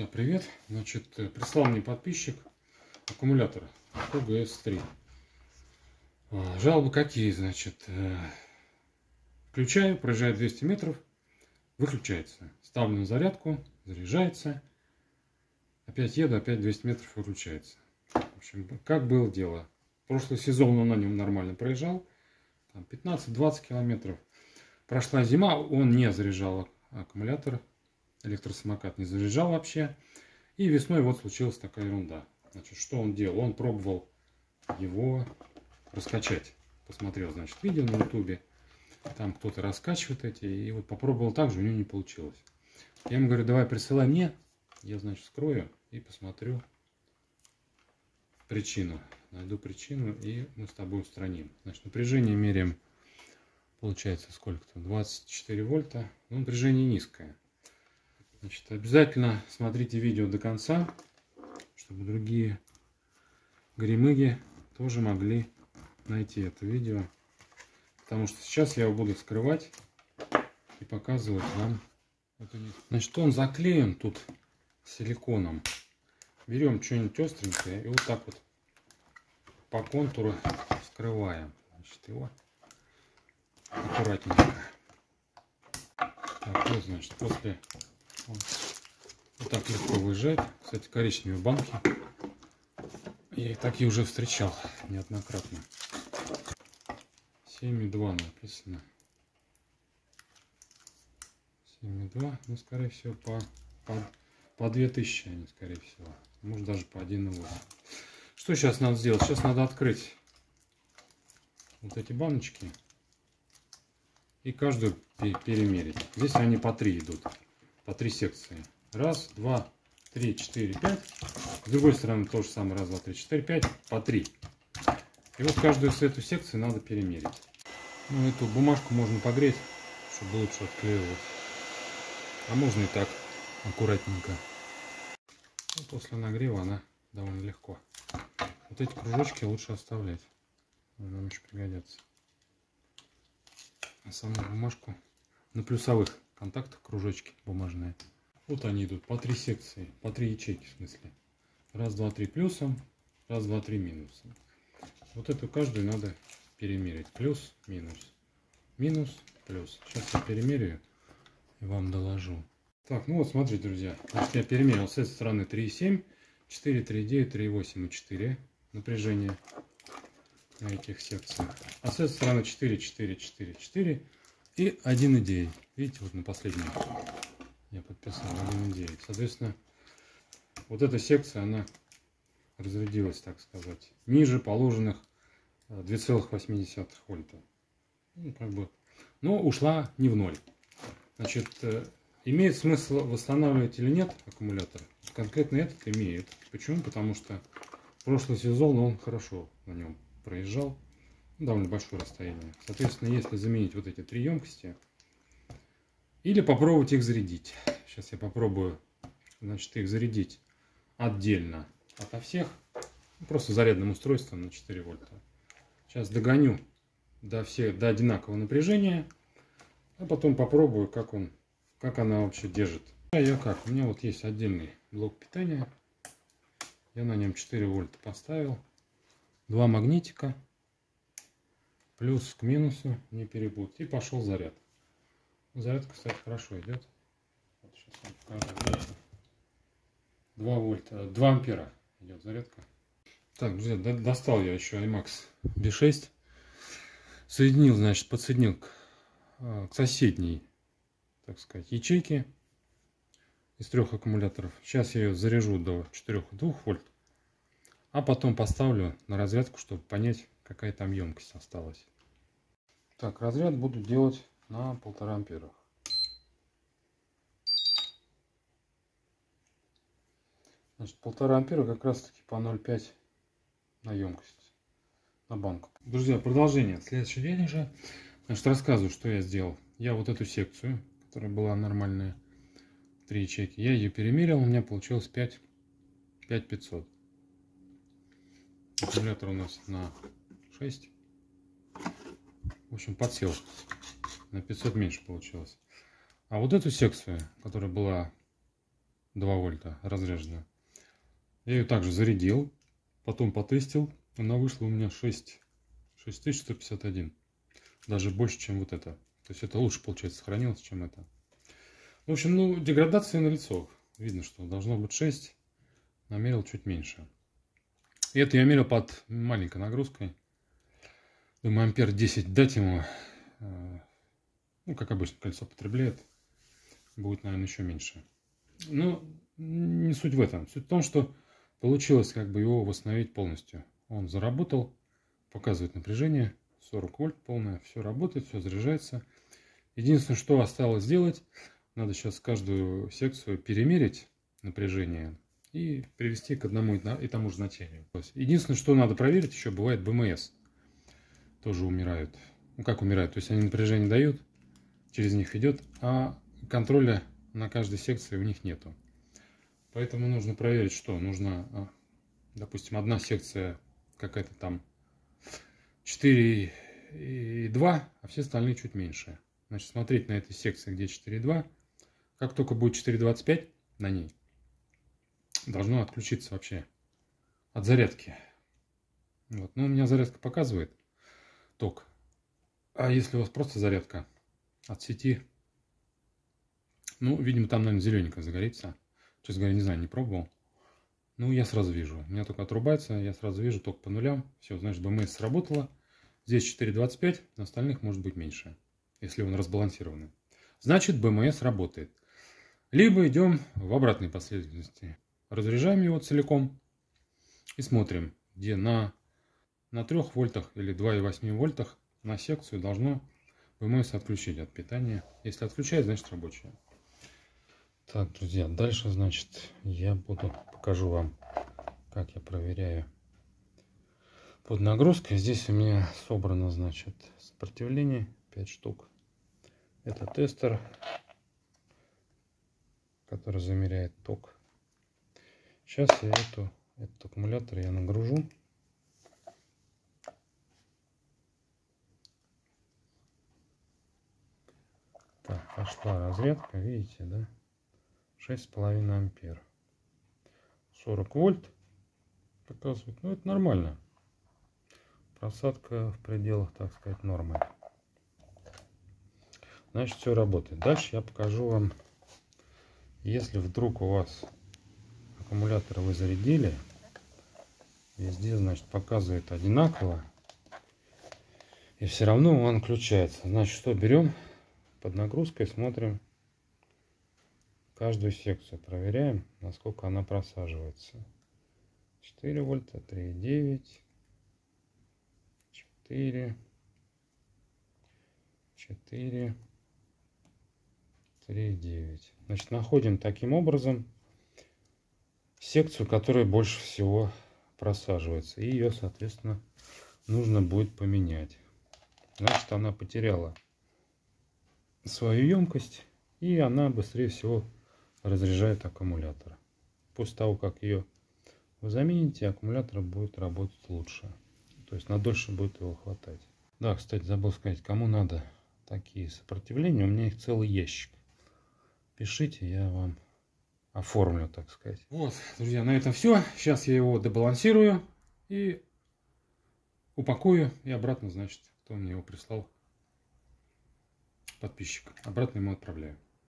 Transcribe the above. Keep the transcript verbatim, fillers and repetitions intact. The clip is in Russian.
Друзья, привет! Значит, прислал мне подписчик аккумулятор ку гэ эс три. Жалобы какие, значит, включаю, проезжает двести метров, выключается. Ставлю на зарядку, заряжается. Опять еду, опять двести метров, выключается. В общем, как было дело. Прошлый сезон он на нем нормально проезжал, там пятнадцать-двадцать километров. Прошла зима, он не заряжал аккумулятор. Электросамокат не заряжал вообще. И весной вот случилась такая ерунда. Значит, что он делал? Он пробовал его раскачать. Посмотрел, значит, видео на ютубе. Там кто-то раскачивает эти. И вот попробовал так же, у него не получилось. Я ему говорю, давай присылай мне. Я, значит, скрою и посмотрю причину. Найду причину и мы с тобой устраним. Значит, напряжение меряем. Получается сколько-то? двадцать четыре вольта. Но напряжение низкое. Значит, обязательно смотрите видео до конца, чтобы другие горемыги тоже могли найти это видео. Потому что сейчас я его буду скрывать и показывать вам. Значит, он заклеен тут силиконом. Берем что-нибудь остренькое и вот так вот по контуру скрываем. Значит, его аккуратненько. Так, вот, значит, после... Вот так легко выезжает. Кстати, коричневые банки. Я и такие уже встречал неоднократно. семь и два написано. семь и два. Ну, скорее всего, по, по, по две тысячи они, скорее всего. Может, даже по один и восемь. Что сейчас надо сделать? Сейчас надо открыть вот эти баночки. И каждую перемерить. Здесь они по три идут. По три секции. Раз, два, три, четыре, пять. С другой стороны то же самое. Раз, два, три, четыре, пять. По три. И вот каждую с эту секцию надо перемерить. Ну, эту бумажку можно погреть, чтобы лучше отклеивалось. А можно и так, аккуратненько. И после нагрева она довольно легко. Вот эти кружочки лучше оставлять. Нам еще пригодятся. А саму бумажку на плюсовых контактах кружочки бумажные. Вот они идут по три секции, по три ячейки в смысле. Раз, два, три плюсом, раз, два, три минусом. Вот эту каждую надо перемерить. Плюс, минус, минус, плюс. Сейчас я перемеряю и вам доложу. Так, ну вот смотрите, друзья. Значит, я перемерил с этой стороны три и семь, четыре, три и девять, три и восемь и четыре напряжение на этих секциях. А с этой стороны четыре, четыре, четыре, четыре и один и девять. Видите, вот на последнем я подписал один и девять. Соответственно, вот эта секция, она разрядилась, так сказать, ниже положенных две целых восемь десятых вольта. Ну, как бы, но ушла не в ноль. Значит, имеет смысл восстанавливать или нет аккумулятор? Конкретно этот имеет. Почему? Потому что прошлый сезон он хорошо на нем проезжал. Довольно большое расстояние. Соответственно, если заменить вот эти три емкости, или попробовать их зарядить. Сейчас я попробую, значит, их зарядить отдельно ото всех. Просто зарядным устройством на четыре вольта. Сейчас догоню до, всех, до одинакового напряжения. А потом попробую, как, он, как она вообще держит. А я как? У меня вот есть отдельный блок питания. Я на нем четыре вольта поставил. Два магнитика. Плюс к минусу, не перепутать. И пошел заряд. Зарядка, кстати, хорошо идет. Вот сейчас вам покажу. два вольта, два ампера идет зарядка. Так, друзья, достал я еще аймакс би шесть. Соединил, значит, подсоединил к, к соседней, так сказать, ячейке из трех аккумуляторов. Сейчас я ее заряжу до четырёх и двух вольт. А потом поставлю на разрядку, чтобы понять, какая там емкость осталась. Так, разряд буду делать на полтора ампера. Значит, полтора ампера как раз таки по ноль пять на емкость, на банку. Друзья, продолжение. Следующий день уже. Значит, рассказываю, что я сделал. Я вот эту секцию, которая была нормальная, три ячейки, я ее перемерил, у меня получилось пять тысяч пятьсот. Аккумулятор у нас на шесть. В общем, подсел. На пятьсот меньше получилось. А вот эту секцию, которая была два вольта разряжена. Я ее также зарядил, потом потестил. Она вышла у меня шесть тысяч сто пятьдесят один. Даже больше, чем вот это. То есть это лучше, получается, сохранилось, чем это. В общем, ну, деградация налицо. Видно, что должно быть шесть. Намерил чуть меньше. И это я мерил под маленькой нагрузкой. Думаю, ампер десять дать ему. Ну, как обычно, кольцо потребляет. Будет, наверное, еще меньше. Но не суть в этом. Суть в том, что получилось как бы его восстановить полностью. Он заработал, показывает напряжение. сорок вольт полное. Все работает, все заряжается. Единственное, что осталось сделать, надо сейчас каждую секцию перемерить напряжение и привести к одному и тому же значению. Единственное, что надо проверить, еще бывает бэ эм эс. Тоже умирают. Ну, как умирают? То есть они напряжение дают, через них идет, а контроля на каждой секции у них нету. Поэтому нужно проверить, что нужно, допустим, одна секция какая-то там четыре и два, а все остальные чуть меньше. Значит, смотреть на этой секции, где четыре и два. Как только будет четыре двадцать пять на ней, должно отключиться вообще от зарядки. Вот. Ну, у меня зарядка показывает ток. А если у вас просто зарядка от сети, ну, видимо, там, наверное, зелененько загорится. Честно говоря, не знаю, не пробовал. Ну, я сразу вижу. У меня только отрубается, я сразу вижу ток по нулям. Все, значит, бэ эм эс сработало. Здесь четыре двадцать пять, на остальных может быть меньше, если он разбалансированный. Значит, бэ эм эс работает. Либо идем в обратной последовательности. Разряжаем его целиком и смотрим, где на, на трёх вольтах или два и восемь вольтах на секцию должно бэ эм эс отключить от питания. Если отключает, значит рабочая. Так, друзья, дальше, значит, я буду покажу вам, как я проверяю под нагрузкой. Здесь у меня собрано, значит, сопротивление пять штук. Это тестер, который замеряет ток. Сейчас я эту, этот аккумулятор я нагружу. Так, пошла разрядка, видите, да? шесть с половиной ампер. сорок вольт показывает. Ну, это нормально. Просадка в пределах, так сказать, нормы. Значит, все работает. Дальше я покажу вам, если вдруг у вас аккумулятор вы зарядили, везде, значит, показывает одинаково, и все равно он включается. Значит, что берем под нагрузкой, смотрим каждую секцию, проверяем, насколько она просаживается. четыре вольта, три и девять, четыре, четыре, три и девять. Значит, находим таким образом секцию, которая больше всего просаживается, и ее, соответственно, нужно будет поменять. Значит, она потеряла свою емкость, и она быстрее всего разряжает аккумулятор. После того, как ее вы замените, аккумулятор будет работать лучше. То есть на дольше будет его хватать. Да, кстати, забыл сказать, кому надо такие сопротивления, у меня их целый ящик. Пишите, я вам оформлю, так сказать. Вот, друзья, на этом все. Сейчас я его добалансирую и упакую. И обратно, значит, кто мне его прислал, подписчик, обратно ему отправляю.